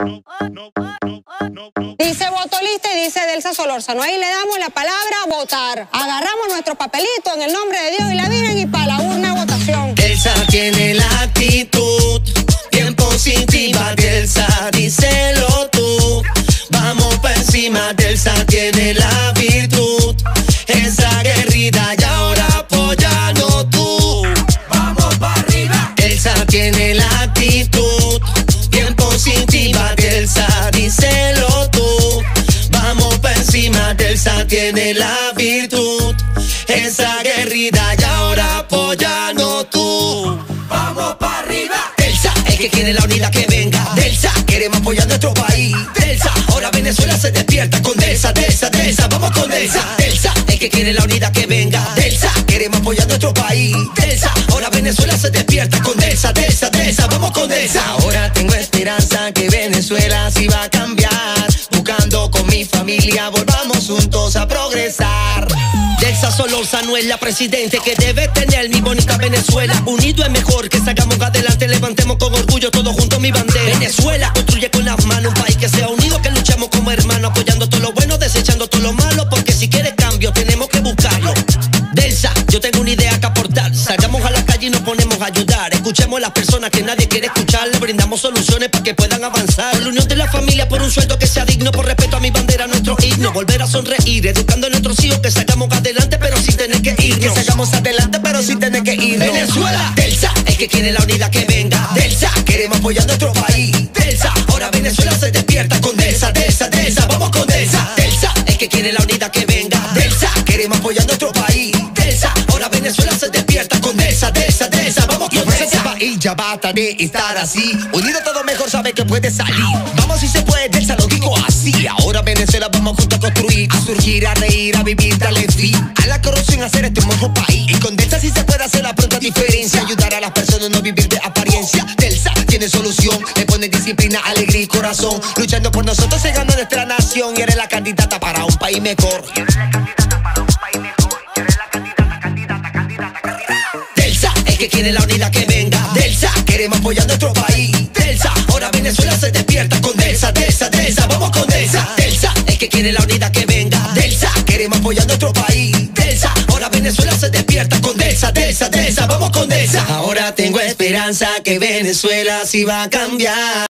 Dice Votolista y dice Delsa Solórzano. Ahí le damos la palabra votar. Agarramos nuestro papelito en el nombre de Dios y la Virgen y para la urna de votación. Delsa tiene la actitud bien positiva. Delsa, díselo tú. Vamos pa' encima. Delsa tiene la virtud. Esa guerrida y ahora apoyando tú. Vamos pa' arriba. Delsa tiene la actitud bien positiva. Delsa, díselo tú. Vamos pa' encima. Delsa tiene la virtud. Esa guerrida y ahora apoyando tú. Vamos pa' arriba. Delsa, el que quiere la unidad que venga. Delsa, queremos apoyar nuestro país. Delsa, ahora Venezuela se despierta con Delsa, Delsa, Delsa. Vamos con Delsa. Delsa, el que quiere la unidad que venga. Delsa, queremos apoyar nuestro país. Delsa, ahora Venezuela se despierta con Delsa, Delsa, Delsa. Vamos con Delsa. Ahora tengo esperanza que Venezuela sí va a cambiar. Buscando con mi familia volvamos juntos a progresar. Delsa Solórzano es la presidente que debe tener mi bonita Venezuela. Unido es mejor, que salgamos adelante, levantemos con orgullo todos juntos mi bandera. Venezuela construye con las manos un país que sea unido, que luchemos como hermanos, apoyando todo lo bueno, desechando todo lo malo, porque si quieres cambio tenemos que buscarlo. Delsa, yo tengo una idea que aportar. Salgamos a la calle y nos ponemos a ayudar. Escuchemos a las personas que nadie quiere escuchar. Le brindamos soluciones para que puedan avanzar. Por la unión de la familia, por un sueldo que sea digno, por respeto a mi bandera, nuestro himno. Volver a sonreír, educando a nuestros hijos, que salgamos adelante pero sin tener que irnos. Que salgamos adelante pero sin tener que irnos. Venezuela, Delsa, el que quiere la unidad que venga. Delsa, queremos apoyar nuestro país. Delsa, ahora Venezuela se despierta con Delsa, Delsa, Delsa. Vamos con Delsa. Delsa, el que quiere la unidad que venga. Delsa, queremos apoyar nuestro país. Delsa, ahora Venezuela se despierta con Delsa, Delsa, Delsa. Vamos con Delsa. Y ya basta de estar así. Unido todo mejor sabe que puede salir. Vamos si se puede, Delsa lo digo así. Ahora Venezuela vamos juntos a construir, a surgir, a reír, a vivir, darle fin a la corrupción, a hacer este mejor país. Y con Delsa sí se puede hacer la pronta diferencia. Ayudar a las personas, no vivir de apariencia. Delsa tiene solución, le pone disciplina, alegría y corazón. Luchando por nosotros, llegando a nuestra nación. Y eres la candidata para un país mejor. Delsa, el que quiere la unidad que venga. Delsa, queremos apoyar nuestro país. Delsa, ahora Venezuela se despierta con Delsa, Delsa, Delsa. Vamos con Delsa. Delsa, el que quiere la unidad que venga. Delsa, queremos apoyar nuestro país. Delsa, ahora Venezuela se despierta con Delsa, Delsa, Delsa. Vamos con Delsa. Ahora tengo esperanza que Venezuela sí va a cambiar.